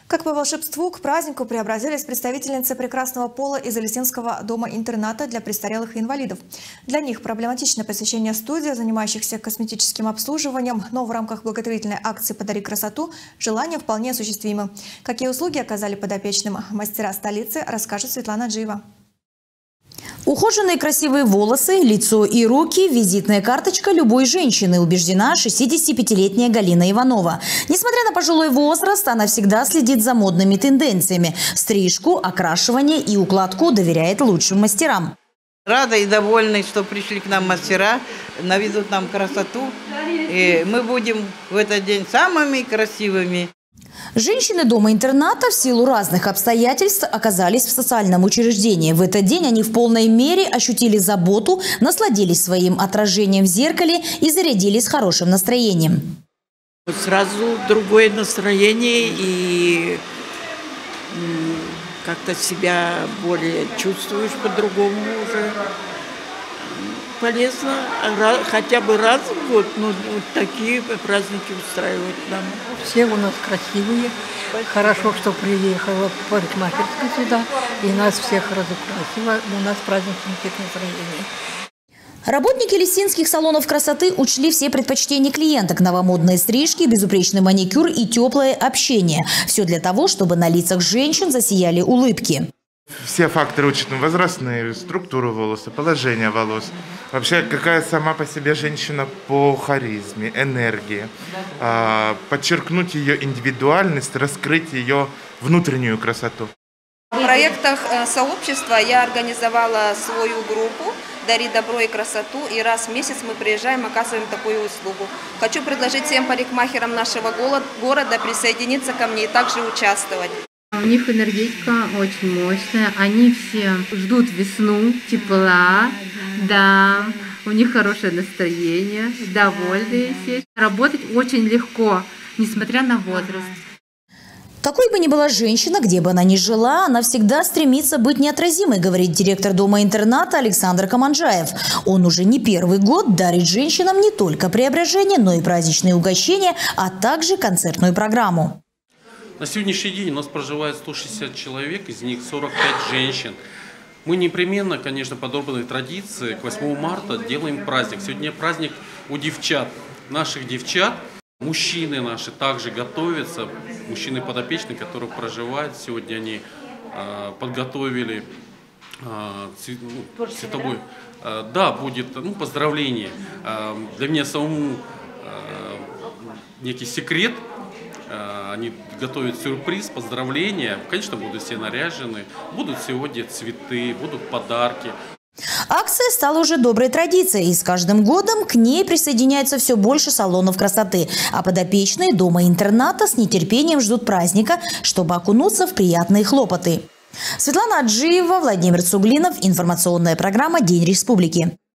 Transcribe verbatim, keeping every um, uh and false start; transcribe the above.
Как по волшебству, к празднику преобразились представительницы прекрасного пола из Элисинского дома-интерната для престарелых и инвалидов. Для них проблематичное посещение студии, занимающихся косметическим обслуживанием, но в рамках благотворительной акции «Подари красоту» желания вполне осуществимы. Какие услуги оказали подопечным мастера столицы, расскажет Светлана Аджиева. Ухоженные красивые волосы, лицо и руки – визитная карточка любой женщины, убеждена шестидесятипятилетняя Галина Иванова. Несмотря на пожилой возраст, она всегда следит за модными тенденциями. Стрижку, окрашивание и укладку доверяет лучшим мастерам. Рада и довольна, что пришли к нам мастера, наведут нам красоту. И мы будем в этот день самыми красивыми. Женщины дома-интерната в силу разных обстоятельств оказались в социальном учреждении. В этот день они в полной мере ощутили заботу, насладились своим отражением в зеркале и зарядились хорошим настроением. Сразу другое настроение и как-то себя более чувствуешь по-другому уже. Полезно хотя бы раз в год, ну, вот такие праздники устраивать нам. Все у нас красивые. Хорошо, что приехала парикмахерская сюда, и нас всех разукрасила. У нас праздничных настроений. Работники элисинских салонов красоты учли все предпочтения клиенток: новомодные стрижки, безупречный маникюр и теплое общение. Все для того, чтобы на лицах женщин засияли улыбки. Все факторы учтены: возрастные, структуру волоса, положение волос. Вообще, какая сама по себе женщина по харизме, энергии. Подчеркнуть ее индивидуальность, раскрыть ее внутреннюю красоту. В проектах сообщества я организовала свою группу «Дари добро и красоту», и раз в месяц мы приезжаем, оказываем такую услугу. Хочу предложить всем парикмахерам нашего города присоединиться ко мне и также участвовать. У них энергетика очень мощная, они все ждут весну, тепла, да, у них хорошее настроение, довольные все. Работать очень легко, несмотря на возраст. Какой бы ни была женщина, где бы она ни жила, она всегда стремится быть неотразимой, говорит директор дома-интерната Александр Каманджаев. Он уже не первый год дарит женщинам не только преображение, но и праздничные угощения, а также концертную программу. На сегодняшний день у нас проживает сто шестьдесят человек, из них сорок пять женщин. Мы непременно, конечно, по доброй традиции к восьмому марта делаем праздник. Сегодня праздник у девчат, наших девчат. Мужчины наши также готовятся, мужчины подопечные, которые проживают. Сегодня они э, подготовили э, цвет, ну, цветовой. Э, да, будет ну, поздравление. Э, для меня самому э, некий секрет. Они готовят сюрприз, поздравления. Конечно, будут все наряжены. Будут сегодня цветы, будут подарки. Акция стала уже доброй традицией, и с каждым годом к ней присоединяется все больше салонов красоты. А подопечные дома-интерната с нетерпением ждут праздника, чтобы окунуться в приятные хлопоты. Светлана Аджиева, Владимир Цуглинов. Информационная программа «День республики».